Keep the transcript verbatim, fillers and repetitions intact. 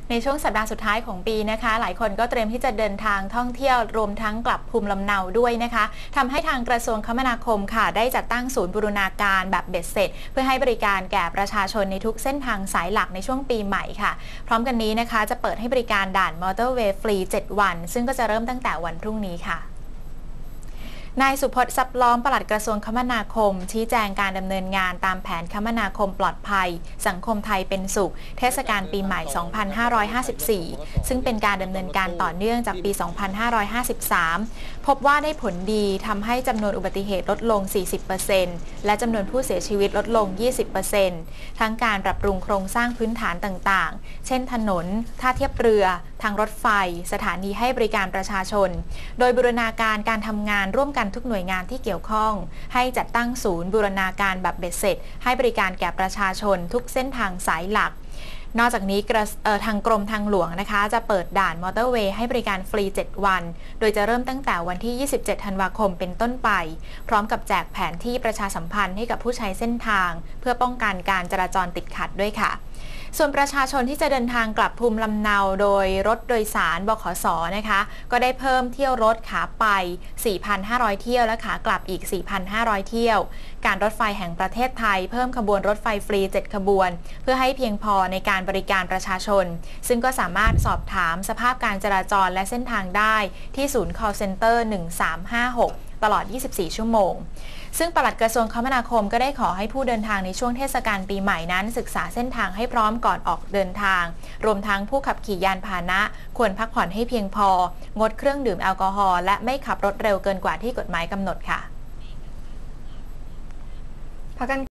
ในช่วงสัปดาห์สุดท้ายของปีนะคะหลายคนก็เตรียมที่จะเดินทางท่องเที่ยวรวมทั้งกลับภูมิลำเนาด้วยนะคะทำให้ทางกระทรวงคมนาคมค่ะได้จัดตั้งศูนย์บูรณาการแบบเบ็ดเสร็จเพื่อให้บริการแก่ประชาชนในทุกเส้นทางสายหลักในช่วงปีใหม่ค่ะพร้อมกันนี้นะคะจะเปิดให้บริการด่านมอเตอร์เวย์ฟรีเจ็ดวันซึ่งก็จะเริ่มตั้งแต่วันพรุ่งนี้ค่ะนายสุพจน์ ทรัพย์ล้อมปลัดกระทรวงคมนาคมชี้แจงการดำเนินงานตามแผนคมนาคมปลอดภัยสังคมไทยเป็นสุขเทศกาลปีใหม่ สองพันห้าร้อยห้าสิบสี่ ซึ่งเป็นการดำเนินการต่อเนื่องจากปี สองพันห้าร้อยห้าสิบสาม พบว่าได้ผลดีทำให้จำนวนอุบัติเหตุลดลง สี่สิบเปอร์เซ็นต์ และจำนวนผู้เสียชีวิตลดลง ยี่สิบเปอร์เซ็นต์ ทั้งการปรับปรุงโครงสร้างพื้นฐานต่างๆ เช่นถนนท่าเทียบเรือทางรถไฟสถานีให้บริการประชาชนโดยบูรณาการการทำงานร่วมกันทุกหน่วยงานที่เกี่ยวข้องให้จัดตั้งศูนย์บูรณาการแบบเบ็ดเสร็จให้บริการแก่ประชาชนทุกเส้นทางสายหลักนอกจากนี้ทางกรมทางหลวงนะคะจะเปิดด่านมอเตอร์เวย์ให้บริการฟรีเจ็ดวันโดยจะเริ่มตั้งแต่วันที่ยี่สิบเจ็ดธันวาคมเป็นต้นไปพร้อมกับแจกแผนที่ประชาสัมพันธ์ให้กับผู้ใช้เส้นทางเพื่อป้องกันการจราจรติดขัดด้วยค่ะส่วนประชาชนที่จะเดินทางกลับภูมิลำเนาโดยรถโดยสารบขส.นะคะก็ได้เพิ่มเที่ยวรถขาไป สี่พันห้าร้อย เที่ยวและขากลับอีก สี่พันห้าร้อย เที่ยวการรถไฟแห่งประเทศไทยเพิ่มขบวนรถไฟฟรีเจ็ดขบวนเพื่อให้เพียงพอในการบริการประชาชนซึ่งก็สามารถสอบถามสภาพการจราจรและเส้นทางได้ที่ศูนย์ call center หนึ่งสามห้าหกตลอด ยี่สิบสี่ ชั่วโมงซึ่งปลัดกระทรวงคมนาคมก็ได้ขอให้ผู้เดินทางในช่วงเทศกาลปีใหม่นั้นศึกษาเส้นทางให้พร้อมก่อนออกเดินทางรวมทั้งผู้ขับขี่ยานพาหนะควรพักผ่อนให้เพียงพองดเครื่องดื่มแอลกอฮอล์และไม่ขับรถเร็วเกินกว่าที่กฎหมายกำหนดค่ะ